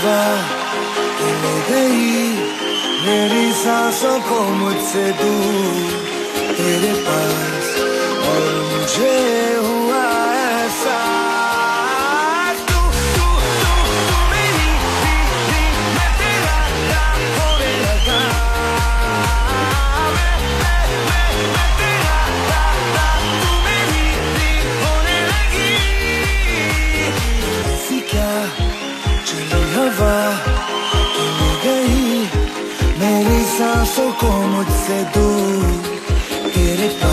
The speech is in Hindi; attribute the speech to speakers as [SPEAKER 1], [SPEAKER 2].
[SPEAKER 1] हवा ले गई मेरी सांसों को मुझसे दूर तेरे पास, और मुझे हुआ एहसास तू तू तू तू मेरी थी, मैं तेरा होने लगा। मैं तेरा तू मेरी थी होने लगी। ऐसी क्या चली हवा ले गई मेरी सांसों को मुझसे दूर तेरे